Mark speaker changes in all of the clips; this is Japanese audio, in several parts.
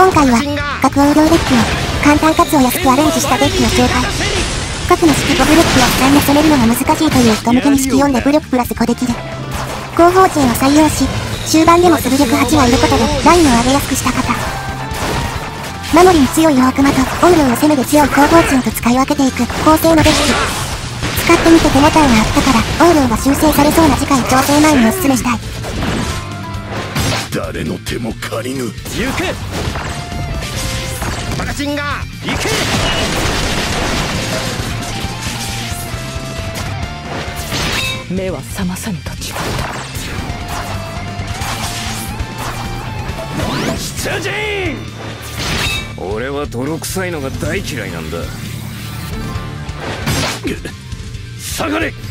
Speaker 1: 今回は各音量デッキを簡単かつお安くアレンジしたデッキを紹介。各の式5武力プラス3で攻めるのが難しいという人向けに式4で武力プラス5できる後方陣を採用し、終盤でも速力8がいることでラインを上げやすくした方。守りに強い大熊と音量の攻めで強い後方陣と使い分けていく構成のデッキ。使ってみて手応えがあったから音量が修正されそうな次回調整前におすすめしたい。
Speaker 2: 誰の手も借りぬ。行けマガジンが行け。
Speaker 3: 目は覚まさぬと違った。
Speaker 2: 出陣。俺は泥臭いのが大嫌いなんだ。下がれ。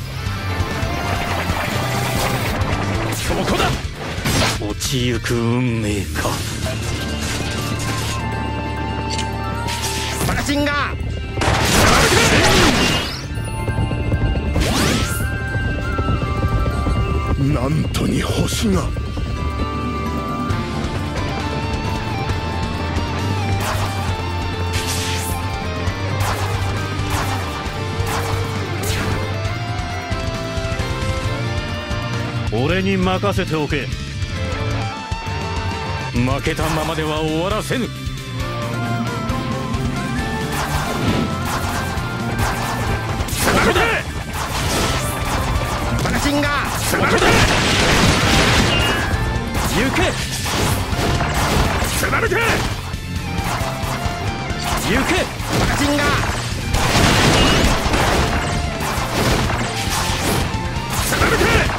Speaker 2: そこだ。落ちゆく運命か。マガジンがなんとに星が。俺に任せておけ。負けたままでは終わらせぬ。そこだ。マガジンがそこだ。行け貫け。行けマガジンが貫け。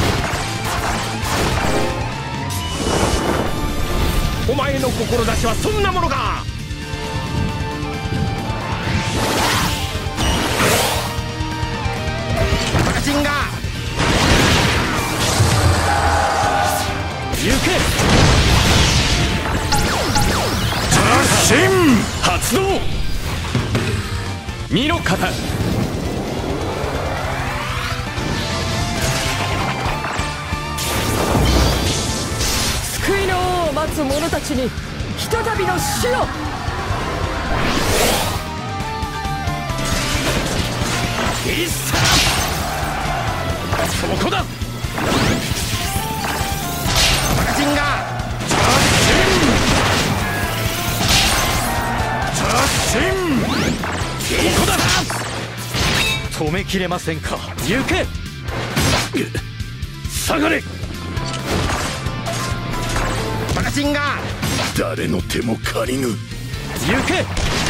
Speaker 2: お前の志はそんなものか。マガジンが行け。突進発動。身の型。
Speaker 3: 救いの王を待つ者たちにひとたびの死を。
Speaker 2: いっさそこだ。マガジンが突進ここだ。止めきれませんか。行け下がれ。マガジンが誰の手も借りぬ。行け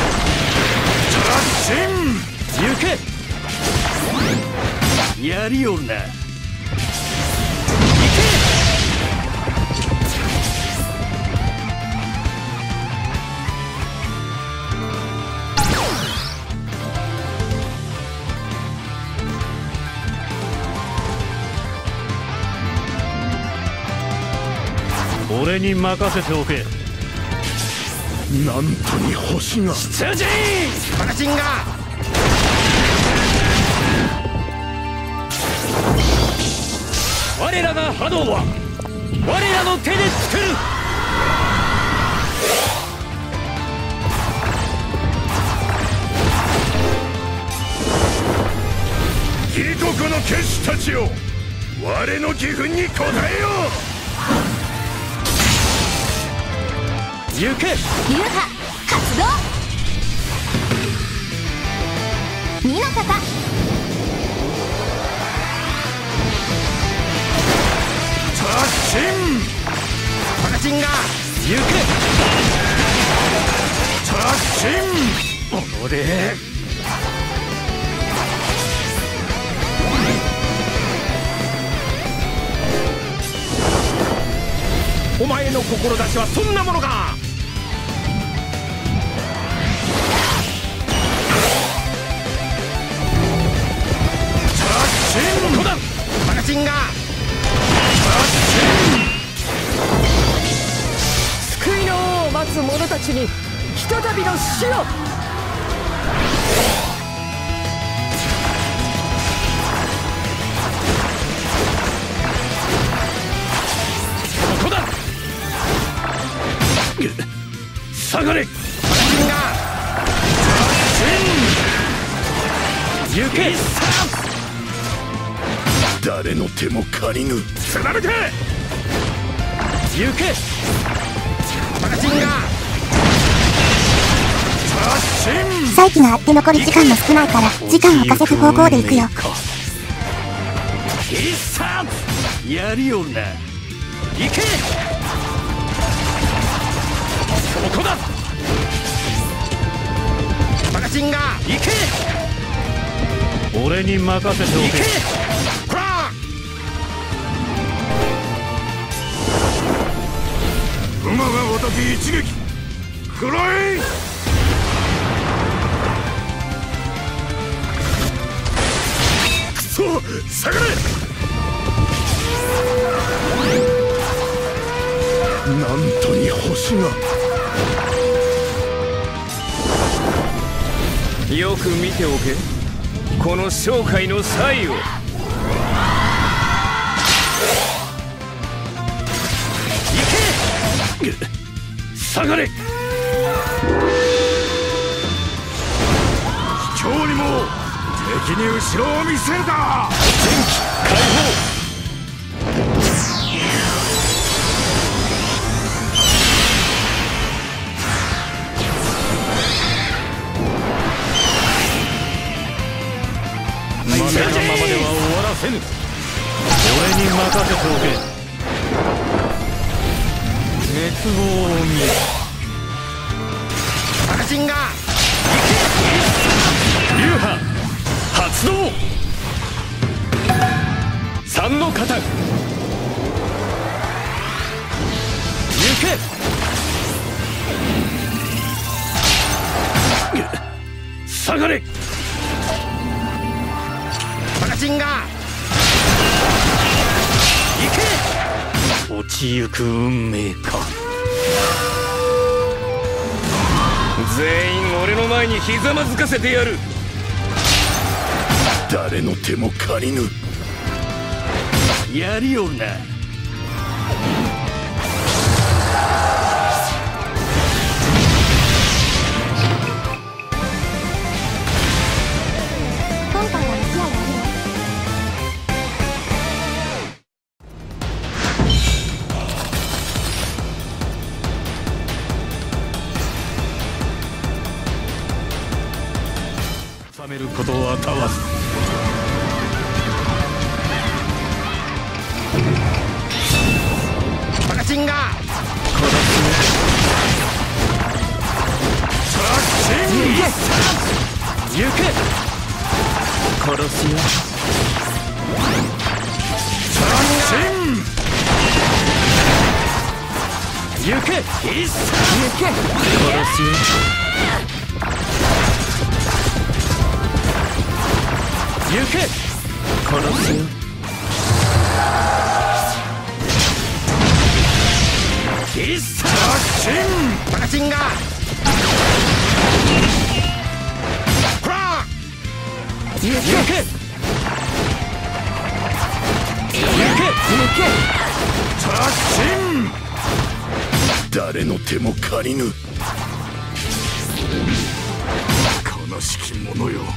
Speaker 2: 突進行け。やりおるな。行け。俺に任せておけ。なんとに星が。出陣マガジンが我らが波動は我らの手で作る。義国の剣士たちよ、我の義憤に応えよう。行け
Speaker 1: 流派発動。身の型。
Speaker 2: 突進マガジンが行け突進。おれお前の志はそんなものか。突進ここだ。マガジンが
Speaker 3: 救いの王を待つ者たちにひとたびの死を。
Speaker 2: そ下がれ。行け。誰の手も借りぬ。貫け。行け。
Speaker 1: 再起があって残り時間も少ないから時間を稼ぐ方向で行くよ。
Speaker 2: 必殺やりよるな。行け。ここだ。マガジンが行け。俺に任せておけ。ほら馬がごとき一撃食らえ。くそ下がれ。なんとに星が。
Speaker 4: よく見ておけ、この商会の際を。
Speaker 2: 行け。下がれ。卑怯にも敵に後ろを見せるだ。前期解放。まだのままでは終わらせぬ。俺に任せておけ。滅亡を見よ。マガジンが流派発動。三の型。行け。下がれ。マガジンが行け。落ちゆく運命か。
Speaker 4: 全員俺の前にひざまずかせてやる。
Speaker 2: 誰の手も借りぬ。やりよるな。
Speaker 1: 今回は勢いあるよ。
Speaker 2: 冷めることはたわず。マガジンが行け。
Speaker 4: 殺すよ。
Speaker 2: 行け。殺
Speaker 4: すよ。
Speaker 2: 行け。
Speaker 4: 殺すよ。
Speaker 2: 必殺マガジンがほら行け。行け。突進。誰の手も借りぬ。悲しき者よ。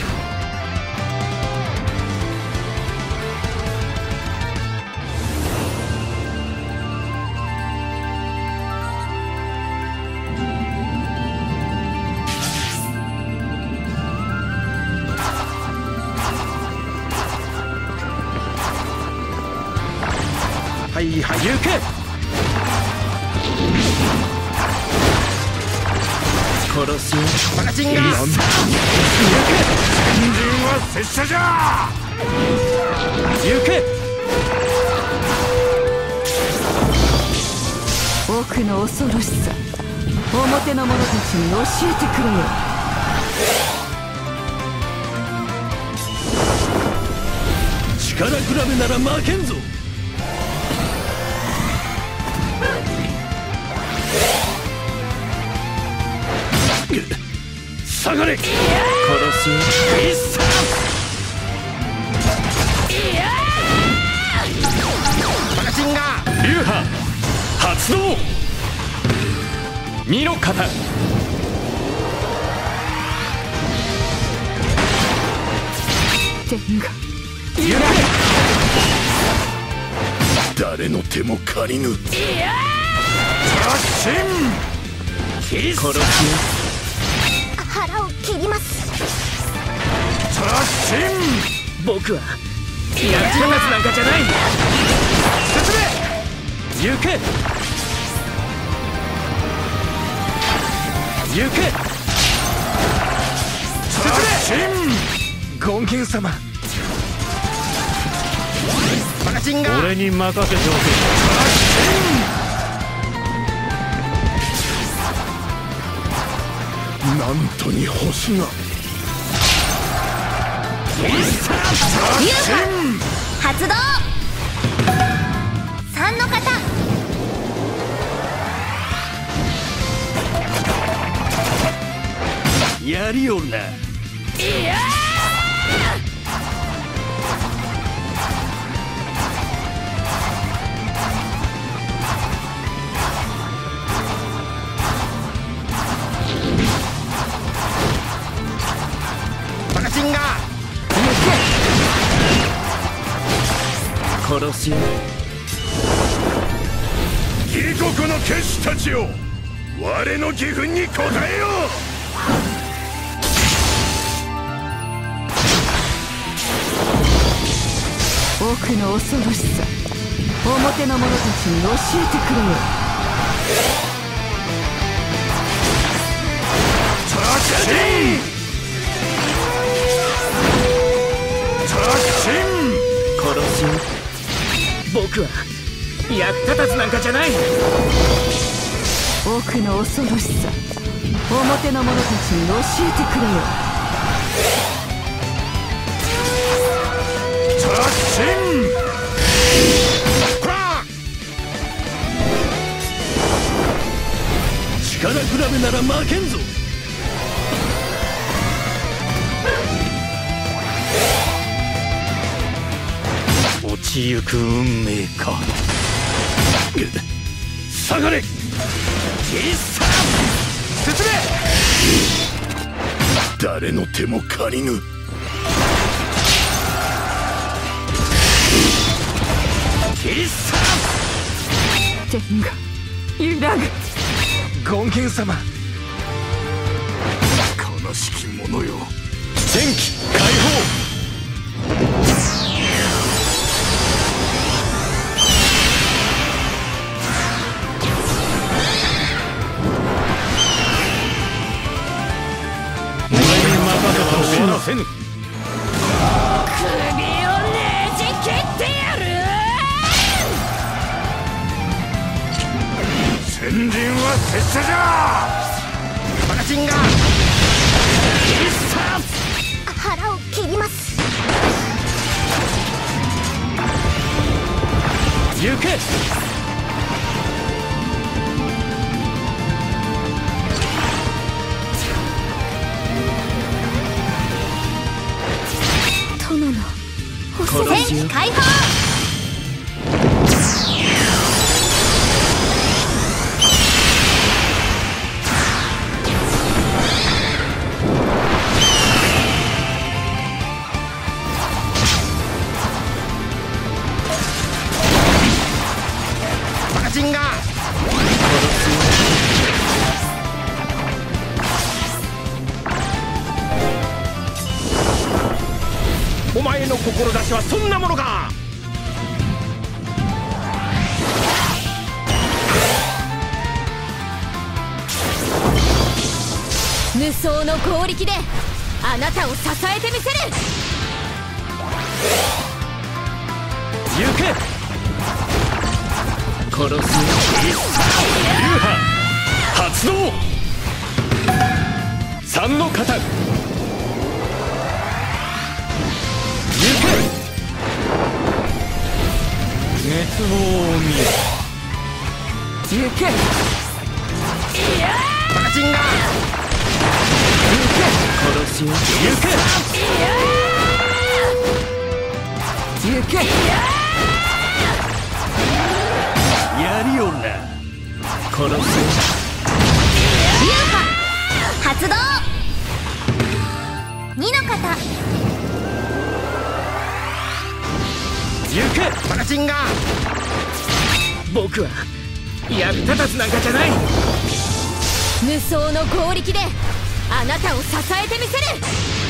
Speaker 2: はいはい。行け。
Speaker 4: 殺すよ。
Speaker 2: マガジンが行け。先陣は拙者じゃ。行け。
Speaker 3: 奥の恐ろしさ、表の者たちに教えてくれよ。
Speaker 2: 力比べなら負けんぞ。下がれ。
Speaker 4: 殺すよ。
Speaker 2: マガジンが流派発動。
Speaker 4: 身の型。
Speaker 3: 天が
Speaker 4: 揺ら
Speaker 2: 誰の手も借りぬ。
Speaker 4: 突進切り殺す。
Speaker 1: 腹を切ります。
Speaker 4: 突進。僕は役立たずなんかじゃない。進め。行け行け。進め。権現様。マガジンガー。
Speaker 2: 俺に任せておけ。なんとに星が。
Speaker 1: 発動。3の型。
Speaker 2: やりおるな。
Speaker 3: いや
Speaker 4: マガジンガー。殺し合う。
Speaker 2: 義国の剣士たちよ、我の義憤に応えよう。
Speaker 3: 奥の恐ろしさ、表の者たちに教えてくれよ。
Speaker 2: 突進。突進。
Speaker 4: 殺し合う。僕は役立たずなんかじゃない。
Speaker 3: 奥の恐ろしさ、表の者たちに教えてくれよ。
Speaker 2: 突進。力比べなら負けんぞ。落ちゆく運命か。下がれ。必殺。進め。誰の手も借りぬ。必殺。
Speaker 3: 天が揺らぐ。
Speaker 4: 権現様。
Speaker 2: 悲しき者よ。
Speaker 4: 戦機解放。せぬ。首をねじ切ってやる。
Speaker 2: 先陣は拙者じゃ。
Speaker 4: マガジンガー。必殺。
Speaker 1: 腹を切ります。
Speaker 4: 行け。
Speaker 1: 戦機解放。
Speaker 4: マガジンガー。お前の志はそんなものか。
Speaker 3: 無双の強力であなたを支えてみせる。
Speaker 4: 行け。殺す。流派発動。3の型。熱望を見よ。
Speaker 3: 行け。
Speaker 4: マガジンガー。殺しを。行け。
Speaker 3: 行け。
Speaker 2: やりおるな。
Speaker 4: 殺す。
Speaker 1: 出動。2の方
Speaker 4: 行くマガジンガー。僕は役立たずなんかじゃない。
Speaker 3: 無双の合力であなたを支えてみせる。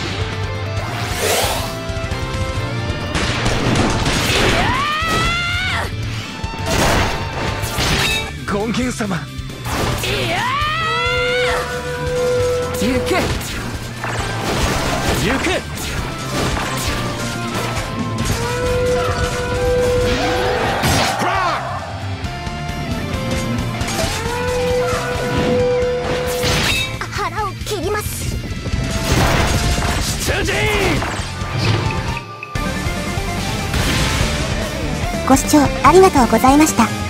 Speaker 4: 権現様。
Speaker 3: 行け
Speaker 4: 行く。
Speaker 1: 腹を切ります。
Speaker 4: 出陣。
Speaker 1: ご視聴ありがとうございました。